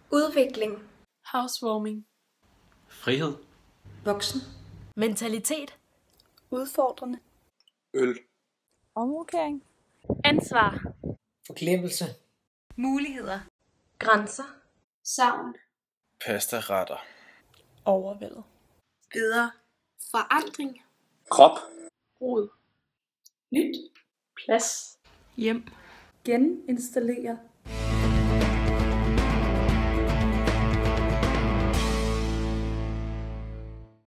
Udvikling. Housewarming. Frihed. Voksen. Mentalitet. Udfordrende. Øl. Omrokering. Ansvar. Forglemmelse. Muligheder. Grænser. Savn. Pastaretter. Overvældet. Videre. Forandring. Krop. Rod. Nyt. Plads. Hjem. Geninstallere.